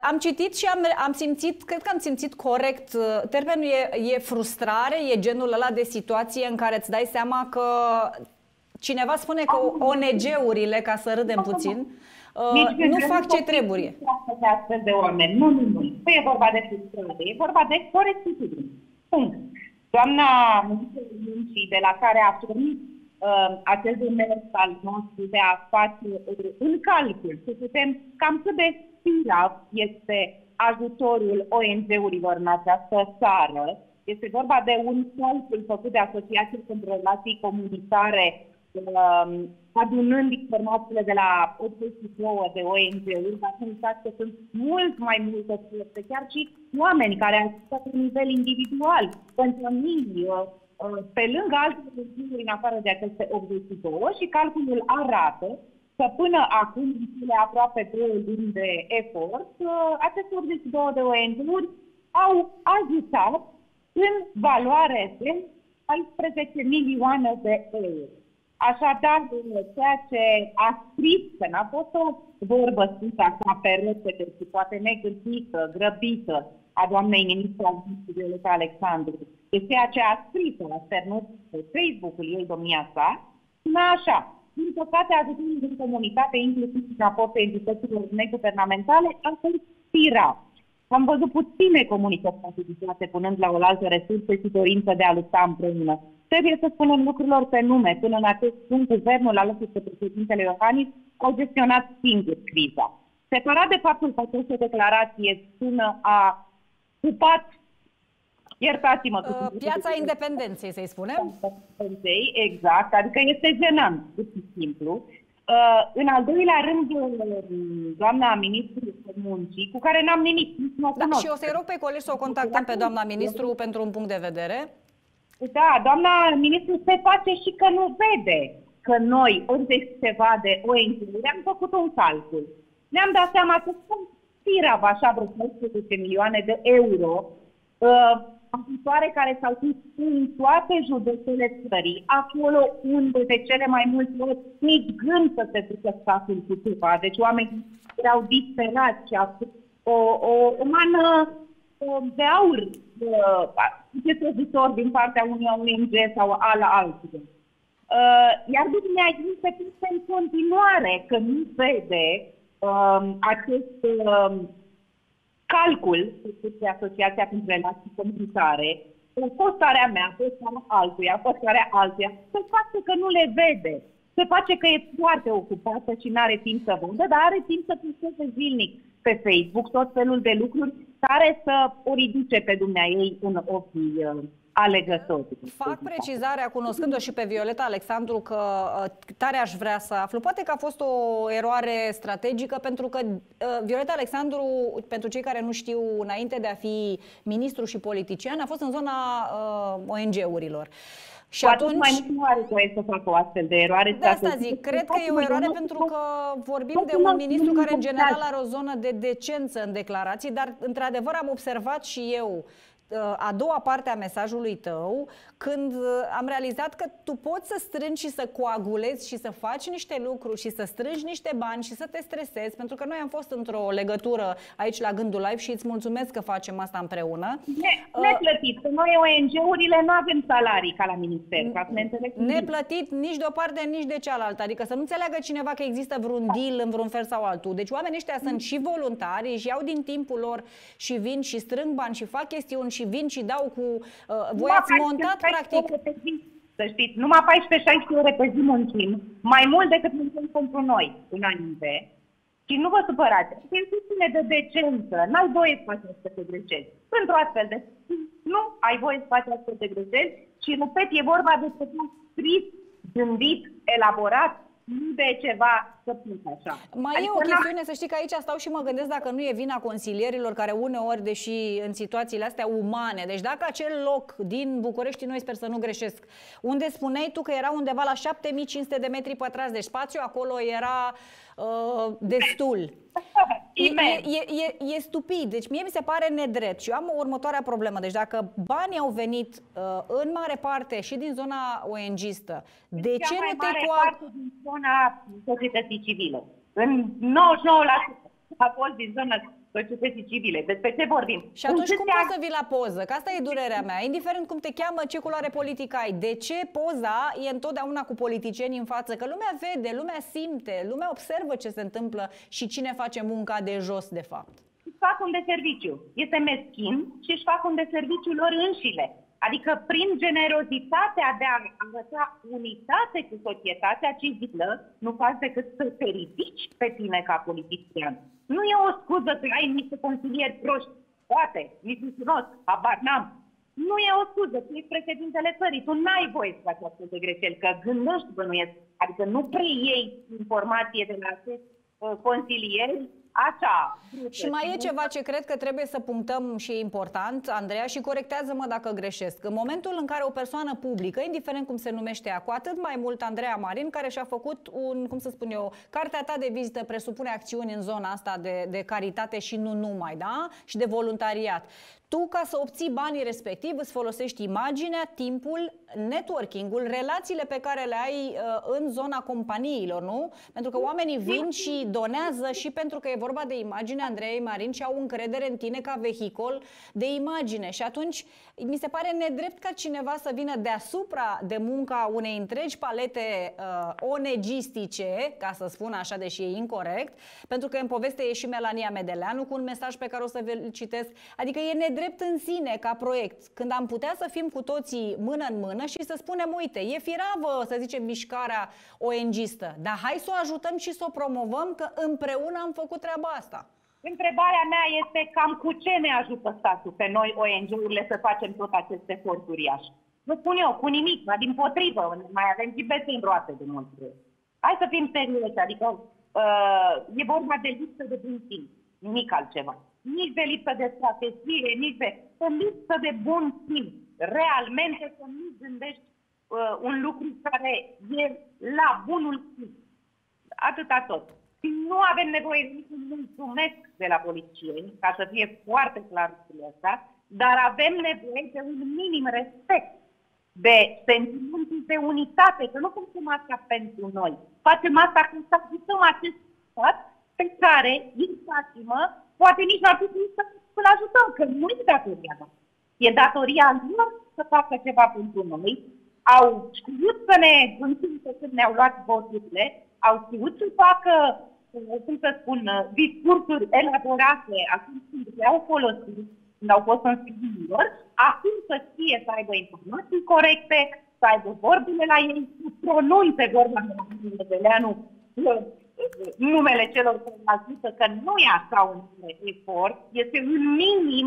Am citit și am simțit, cred că am simțit corect, termenul e frustrare, e genul ăla de situație în care îți dai seama că cineva spune că ONG-urile, ca să râdem puțin, nu fac ce trebuie. De astfel de oameni. Nu. Nu e vorba de frustrare, e vorba de corectitudine. Punct. Doamna Muncii, de la care a pornit acest demers al nostru de a face în calcul, să putem cam cât de firav este ajutorul ONG-urilor în această țară. Este vorba de un calcul făcut de Asociația pentru Relații Comunitare, adunând informațiile de la 82 de ONG-uri, dar să uitați că sunt mult mai multe surse, chiar și oameni care au ajutat la nivel individual, pentru familii, pe lângă alte ONG-uri în afară de aceste 82, și calculul arată că până acum, în cele aproape 2 luni de efort, aceste 82 de ONG-uri au ajutat în valoare de 14 milioane de euro. Așadar, ceea ce a scris, că n-a fost o vorbă scrisă așa pe repede și poate negândită, grăbită, a doamnei ministru al Violeta Alexandru, este ceea ce a scris, a sternut pe Facebook-ul ei, domnia sa, spune așa: din păcate, ajutorul din comunitate, inclusiv raportul entităților neguvernamentale, a fost spirav. Am văzut puține comunități constituționate punând la oaltă resurse și dorință de a lupta împreună. Trebuie să spunem lucrurilor pe nume. Până în acest punct, guvernul alături de președintele Iohannis au gestionat singur criza. Separat de faptul că această declarație sună a ocupat, iertați-mă, Piața Independenței, să-i spunem? Exact, adică este jenant, pur și simplu. În al doilea rând, doamna ministru Muncii, cu care n-am nimic, nu da, și o să-i rog pe colegi să o contactăm pe doamna ministru pentru un punct de vedere. Da, doamna ministru se face și că nu vede că noi, 80 ceva de ONG-uri, am făcut un calcul. Ne-am dat seama că sunt firav așa vreo 13 milioane de euro, ajutoare care s-au pus în toate județele țării, acolo unde de cele mai multe ori nici gând să se ducă statul cu ceva. Deci oamenii erau disperați și au o mană de aur din partea unui ONG sau altuia. Iar dumneavoastră se pune în continuare că nu vede acest calcul de Asociația pentru Relații Comunitare, postarea mea, postarea altuia, postarea altuia, se face că nu le vede. Se face că e foarte ocupată și nu are timp să vândă, dar are timp să posteze zilnic pe Facebook tot felul de lucruri care să o ridice pe dumneaei în ochii alegătorii. Fac precizarea, cunoscând-o și pe Violeta Alexandru, că tare aș vrea să aflu. Poate că a fost o eroare strategică, pentru că Violeta Alexandru, pentru cei care nu știu, înainte de a fi ministru și politician, a fost în zona ONG-urilor. Și atunci mai nu are voie să facă o astfel de eroare. De asta zic, cred că e o eroare pentru că vorbim de un ministru care în general are o zonă de decență în declarații, dar într-adevăr am observat și eu a doua parte a mesajului tău, când am realizat că tu poți să strângi și să coagulezi și să faci niște lucruri și să strângi niște bani și să te stresezi, pentru că noi am fost într-o legătură aici la Gândul Live și îți mulțumesc că facem asta împreună. Neplătit, că noi ONG-urile nu avem salarii ca la minister, ca să ne înțelegem. Neplătit nici de o parte, nici de cealaltă, adică să nu înțeleagă cineva că există vreun deal în vreun fel sau altul. Deci oamenii ăștia sunt și voluntari, își iau din timpul lor și vin și strâng bani și fac chestiuni și vin și dau cu... voi ați montat, practic... Să știți, numai 14-16 ore pe zi muncim, mai mult decât muncim pentru noi, înainte. Și nu vă supărați, este ține de decență, n-ai voie să faci astfel de greșeli. Pentru astfel de... Nu ai voie să faci astfel de greșeli și, repet, e vorba de ceva scris, gândit, elaborat, nu de ceva să plece așa. Mai adică e o chestiune, să știi că aici stau și mă gândesc dacă nu e vina consilierilor care uneori, deși în situațiile astea umane, deci dacă acel loc din București, noi sper să nu greșesc, unde spuneai tu că era undeva la 7500 de metri pătrați, deci spațiul acolo era destul. E stupid, deci mie mi se pare nedrept și eu am următoarea problemă. Deci dacă banii au venit în mare parte și din zona ONG-istă, de ce nu te parte din zona societății civile? În 99% a fost din zona societății civile. Despre ce vorbim? Și atunci cum poți să vii la poză? Că asta e durerea mea. Indiferent cum te cheamă, ce culoare politică ai, de ce poza e întotdeauna cu politicieni în față? Că lumea vede, lumea simte, lumea observă ce se întâmplă și cine face munca de jos, de fapt. Își fac un deserviciu. Este meschin și își fac un deserviciu lor înșile. Adică prin generozitatea de a arăta unitate cu societatea civilă, nu faci decât să te ridici pe tine ca politician. Nu e o scuză că ai niște consilieri proști, poate, nici nu cunosc, habar n-am. Nu e o scuză, tu ești președintele țării, tu n-ai voie să faci astfel de greșeli, că gândești, bănuiesc, adică nu preiei informație de la acești consilieri, așa. Și mai e ceva ce cred că trebuie să punctăm și e important, Andreea, și corectează-mă dacă greșesc. În momentul în care o persoană publică, indiferent cum se numește ea, cu atât mai mult Andreea Marin, care și-a făcut un, cum să spun eu, cartea ta de vizită presupune acțiuni în zona asta de caritate și nu numai, da? Și de voluntariat. Tu, ca să obții banii respectiv, îți folosești imaginea, timpul, networking-ul, relațiile pe care le ai în zona companiilor, nu? Pentru că oamenii vin și donează și pentru că e vorba de imagine, Andreea Marin, și au încredere în tine ca vehicol de imagine. Și atunci mi se pare nedrept ca cineva să vină deasupra de munca unei întregi palete onegistice, ca să spun așa, deși e incorrect, pentru că în poveste e și Melania Medeleanu cu un mesaj pe care o să vi-l citesc. Adică e nedrept în sine ca proiect, când am putea să fim cu toții mână în mână și să spunem, uite, e firavă, să zicem, mișcarea ONG-istă, dar hai să o ajutăm și să o promovăm, că împreună am făcut treaba asta. Întrebarea mea este cam cu ce ne ajută statul pe noi, ONG-urile, să facem tot acest efort uriaș? Nu spun eu, cu nimic, dar dimpotrivă, mai avem și bețe în roate de multe ori. Hai să fim serioși, adică e vorba de lipsă de bun simț, nimic altceva. Nici de lipsă de strategie, nici de lipsă de bun simț. Realmente să nu gândești un lucru care e la bunul simț. Atâta tot. Nu avem nevoie de niciun mulțumesc de la politicieni, ca să fie foarte clar lucrul ăsta, dar avem nevoie de un minim respect, de sentimentul de unitate, că nu facem asta pentru noi. Facem asta când să ajutăm acest stat pe care, iertați-mă, poate nici n-ar trebui să-l ajutăm, că nu e datoria noastră. E datoria lor să facă ceva pentru noi. Au știut să ne gândim când ne-au luat voturile, au știut să facă, cum să spun, discursuri elaborate atunci când le-au folosit, când au fost în sprijinul lor, acum să știe să aibă informații corecte, să aibă vorbile la ei, să pronunțe vorba de Medeleanu, numele celor care ajută, că nu e așa un efort, este un minim,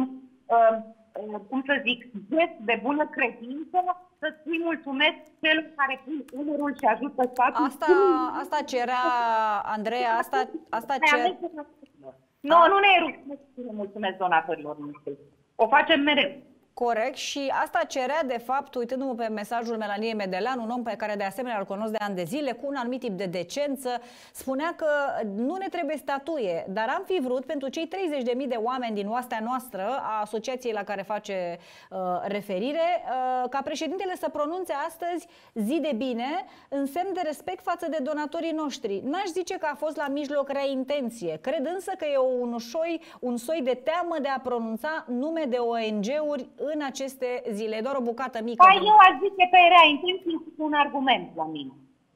cum să zic, gest de bună credință, să-ți mulțumesc celor care pun umărul și ajută statul. Asta cerea, Andreea, asta cerea... Nu ne rușine să mulțumesc donatorilor noștri. O facem mereu. Corect, și asta cerea, de fapt, uitându-mă pe mesajul Melaniei Medeleanu, un om pe care de asemenea îl cunosc de ani de zile, cu un anumit tip de decență, spunea că nu ne trebuie statuie, dar am fi vrut pentru cei 30.000 de oameni din oastea noastră, a asociației la care face referire, ca președintele să pronunțe astăzi zi de bine, în semn de respect față de donatorii noștri. N-aș zice că a fost la mijloc rea intenție, cred însă că e un soi de teamă de a pronunța nume de ONG-uri în aceste zile, doar o bucată mică. Păi eu aș zice pe rea intenție cu un argument la mine.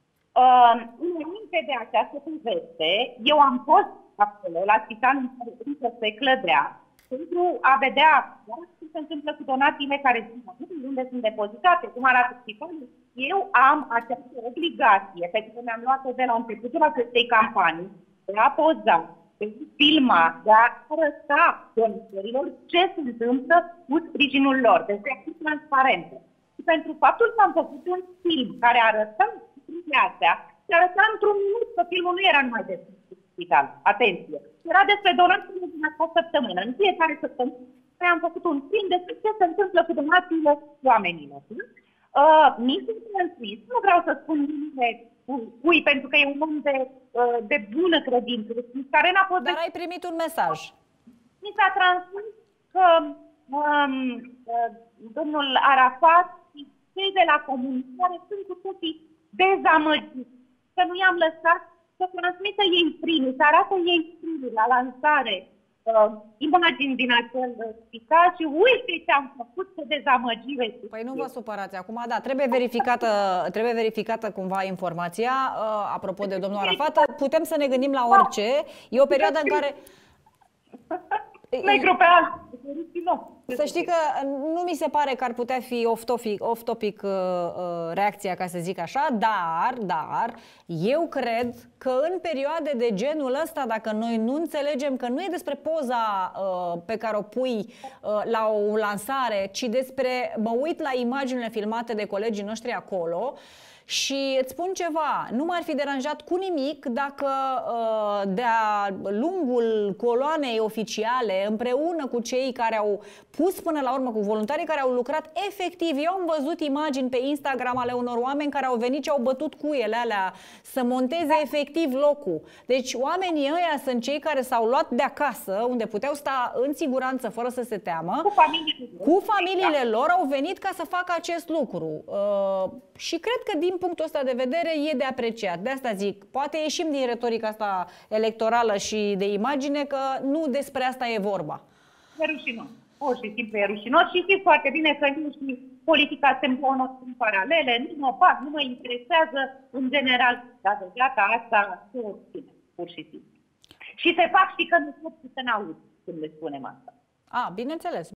Înainte de această poveste, eu am fost acolo, la spitalul în care se clădea, pentru a vedea ce se întâmplă cu donațiile care sunt acolo, unde sunt depozitate, cum arată spitalul. Eu am această obligație pe care mi-am luat-o de la începutul acestei campanii, de a poza, de a filma, de a arăta donatorilor ce se întâmplă cu sprijinul lor, de a fi transparentă. Și pentru faptul că am făcut un film care arăta lucrurile astea, se arăta într-un minut, că filmul nu era numai despre spital. Atenție! Era despre donațiile din această săptămână. În fiecare săptămână am făcut un film despre ce se întâmplă cu donațiile oamenilor. Mi s-a transmis, nu vreau să spun cui, pentru că e un om de bună credință, care n-a fost... Dar ai primit un mesaj. Mi s-a transmis că domnul Arafat și cei de la comunicare sunt cu toții dezamăgiți, că nu i-am lăsat să transmită ei primii, să arată ei primii la lansare imagini din acel spital și uite ce am făcut, ce dezamăgire. Păi nu vă supărați acum, da, trebuie verificată cumva informația. Apropo de domnul Arafat, putem să ne gândim la orice. E o perioadă în care... Negru pe alb. Să știi că nu mi se pare că ar putea fi off-topic reacția, ca să zic așa, dar eu cred că în perioade de genul ăsta, dacă noi nu înțelegem că nu e despre poza pe care o pui la o lansare, ci despre, mă uit la imaginile filmate de colegii noștri acolo, și îți spun ceva, nu m-ar fi deranjat cu nimic dacă de-a lungul coloanei oficiale, împreună cu cei care au pus până la urmă, cu voluntarii care au lucrat efectiv, eu am văzut imagini pe Instagram ale unor oameni care au venit și au bătut cuiele alea să monteze efectiv locul. Deci oamenii ăia sunt cei care s-au luat de acasă, unde puteau sta în siguranță fără să se teamă, cu familiile lor au venit ca să facă acest lucru. Și cred că din punctul ăsta de vedere e de apreciat. De asta zic, poate ieșim din retorica asta electorală și de imagine, că nu despre asta e vorba. E rușinos. Pur și simplu e rușinos și știți foarte bine că nu și politica se împreună în paralele, nu mă interesează în general, dar de data asta se obține, pur și simplu. Și se fac și că nu pot să ne aud când le spunem asta. Bineînțeles.